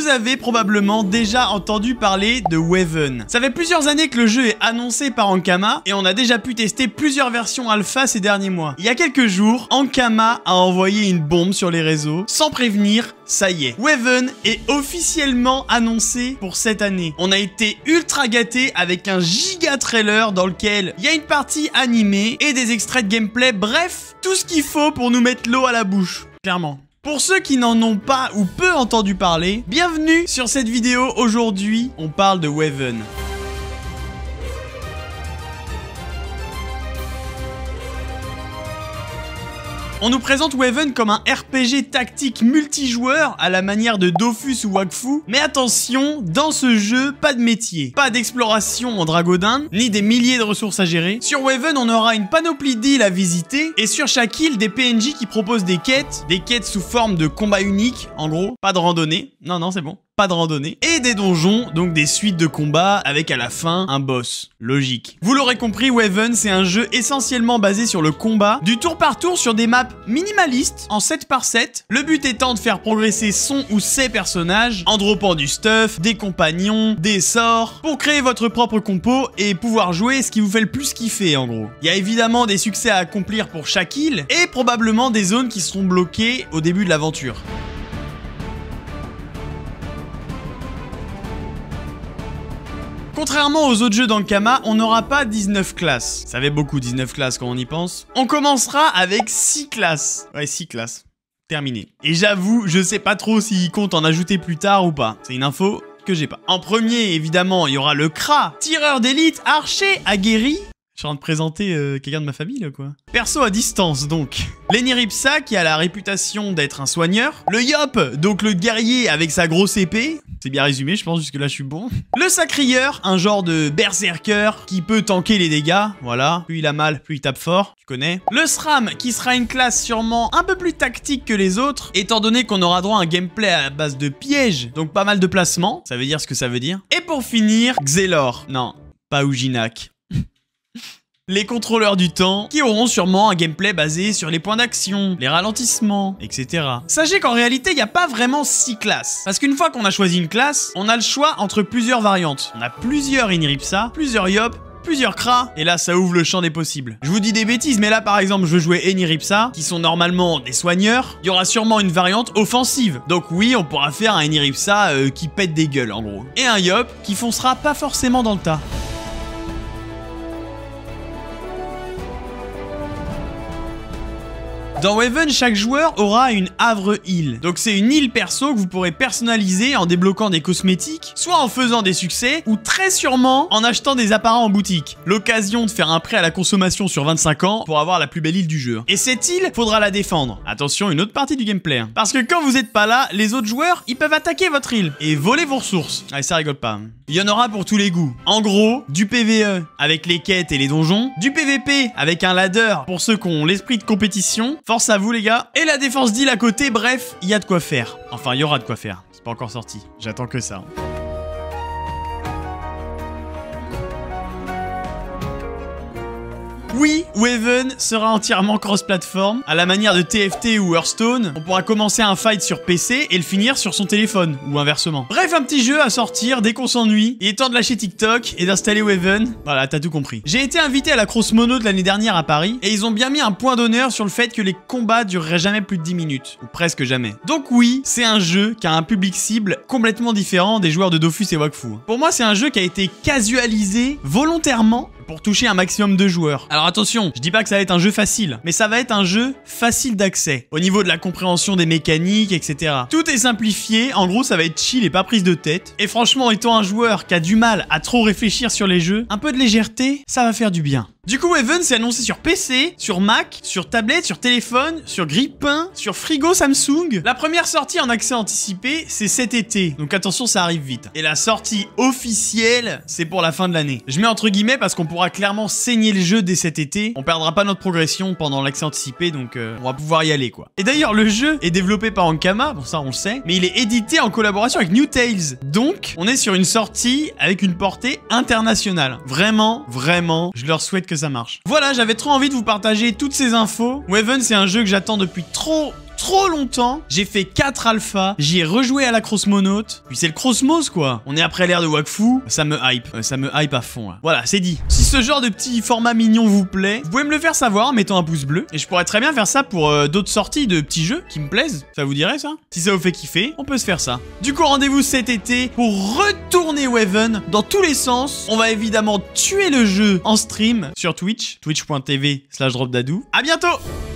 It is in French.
vous avez probablement déjà entendu parler de Waven. Ça fait plusieurs années que le jeu est annoncé par Ankama et on a déjà pu tester plusieurs versions alpha ces derniers mois. Il y a quelques jours, Ankama a envoyé une bombe sur les réseaux. Sans prévenir, ça y est. Waven est officiellement annoncé pour cette année. On a été ultra gâtés avec un giga trailer dans lequel il y a une partie animée et des extraits de gameplay. Bref, tout ce qu'il faut pour nous mettre l'eau à la bouche. Clairement. Pour ceux qui n'en ont pas ou peu entendu parler, bienvenue sur cette vidéo. Aujourd'hui, on parle de Waven. On nous présente Waven comme un RPG tactique multijoueur à la manière de Dofus ou Wakfu. Mais attention, dans ce jeu, pas de métier. Pas d'exploration en dragodin, ni des milliers de ressources à gérer. Sur Waven, on aura une panoplie d'îles à visiter. Et sur chaque île, des PNJ qui proposent des quêtes sous forme de combat unique. En gros, pas de randonnée. Non, c'est bon. Pas de randonnée. Et des donjons, donc des suites de combats avec à la fin un boss. Logique. Vous l'aurez compris, Waven, c'est un jeu essentiellement basé sur le combat, du tour par tour sur des maps minimalistes, en 7 par 7. Le but étant de faire progresser son ou ses personnages, en droppant du stuff, des compagnons, des sorts, pour créer votre propre compo et pouvoir jouer ce qui vous fait le plus kiffer en gros. Il y a évidemment des succès à accomplir pour chaque île, et probablement des zones qui seront bloquées au début de l'aventure. Contrairement aux autres jeux d'Ankama, on n'aura pas 19 classes. Ça fait beaucoup 19 classes quand on y pense. On commencera avec 6 classes. Ouais, 6 classes. Terminé. Et j'avoue, je sais pas trop s'il compte en ajouter plus tard ou pas. C'est une info que j'ai pas. En premier, évidemment, il y aura le Kra, tireur d'élite, archer, aguerri. Je suis en train de présenter quelqu'un de ma famille, là, quoi. Perso à distance, donc. L'Eniripsa, qui a la réputation d'être un soigneur. Le Yop, donc le guerrier avec sa grosse épée. C'est bien résumé, je pense, jusque-là, je suis bon. Le Sacrieur, un genre de berserker qui peut tanker les dégâts. Voilà. Plus il a mal, plus il tape fort. Tu connais. Le Sram, qui sera une classe sûrement un peu plus tactique que les autres, étant donné qu'on aura droit à un gameplay à base de pièges. Donc pas mal de placements. Ça veut dire ce que ça veut dire. Et pour finir, Xelor. Non, pas Ujinak. Les contrôleurs du temps, qui auront sûrement un gameplay basé sur les points d'action, les ralentissements, etc. Sachez qu'en réalité, il n'y a pas vraiment 6 classes. Parce qu'une fois qu'on a choisi une classe, on a le choix entre plusieurs variantes. On a plusieurs Eniripsa, plusieurs Yop, plusieurs Kra, et là ça ouvre le champ des possibles. Je vous dis des bêtises, mais là par exemple je veux jouer Eniripsa, qui sont normalement des soigneurs. Il y aura sûrement une variante offensive. Donc oui, on pourra faire un Eniripsa qui pète des gueules en gros. Et un Yop qui foncera pas forcément dans le tas. Dans Waven, chaque joueur aura une havre-île. Donc c'est une île perso que vous pourrez personnaliser en débloquant des cosmétiques, soit en faisant des succès, ou très sûrement en achetant des apparats en boutique. L'occasion de faire un prêt à la consommation sur 25 ans pour avoir la plus belle île du jeu. Et cette île, faudra la défendre. Attention, une autre partie du gameplay. Parce que quand vous êtes pas là, les autres joueurs, ils peuvent attaquer votre île et voler vos ressources. Allez, ça rigole pas. Il y en aura pour tous les goûts. En gros, du PvE avec les quêtes et les donjons, du PvP avec un ladder pour ceux qui ont l'esprit de compétition. Force à vous les gars. Et la défense d'île à côté, bref, il y a de quoi faire. Enfin, il y aura de quoi faire. C'est pas encore sorti. J'attends que ça. Oui, Waven sera entièrement cross-platform, à la manière de TFT ou Hearthstone. On pourra commencer un fight sur PC et le finir sur son téléphone, ou inversement. Bref, un petit jeu à sortir dès qu'on s'ennuie. Il est temps de lâcher TikTok et d'installer Waven. Voilà, t'as tout compris. J'ai été invité à la Cross Mono de l'année dernière à Paris, et ils ont bien mis un point d'honneur sur le fait que les combats dureraient jamais plus de 10 minutes, ou presque jamais. Donc oui, c'est un jeu qui a un public cible complètement différent des joueurs de Dofus et Wakfu. Pour moi, c'est un jeu qui a été casualisé volontairement pour toucher un maximum de joueurs. Alors attention, je dis pas que ça va être un jeu facile, mais ça va être un jeu facile d'accès, au niveau de la compréhension des mécaniques, etc. Tout est simplifié, en gros ça va être chill et pas prise de tête. Et franchement, étant un joueur qui a du mal à trop réfléchir sur les jeux, un peu de légèreté, ça va faire du bien. Du coup, Waven s'est annoncé sur PC, sur Mac, sur tablette, sur téléphone, sur grille-pain, sur frigo Samsung. La première sortie en accès anticipé, c'est cet été, donc attention, ça arrive vite. Et la sortie officielle, c'est pour la fin de l'année. Je mets entre guillemets parce qu'on pourra clairement saigner le jeu dès cet été. On perdra pas notre progression pendant l'accès anticipé, donc on va pouvoir y aller, quoi. Et d'ailleurs, le jeu est développé par Ankama, bon ça on le sait, mais il est édité en collaboration avec New Tales. Donc, on est sur une sortie avec une portée internationale. Vraiment, vraiment, je leur souhaite que ça marche. Voilà, j'avais trop envie de vous partager toutes ces infos. Waven, c'est un jeu que j'attends depuis trop trop longtemps. J'ai fait 4 alphas, j'y ai rejoué à la Crossmonaute. Puis c'est le Crossmos quoi. On est après l'ère de Wakfu, ça me hype. Ça me hype à fond là. Voilà, c'est dit. Si ce genre de petit format mignon vous plaît, vous pouvez me le faire savoir en mettant un pouce bleu. Et je pourrais très bien faire ça pour d'autres sorties de petits jeux qui me plaisent. Ça vous dirait ça? Si ça vous fait kiffer, on peut se faire ça. Du coup, rendez-vous cet été pour retourner Waven dans tous les sens. On va évidemment tuer le jeu en stream sur Twitch, twitch.tv/dropdadou. À bientôt!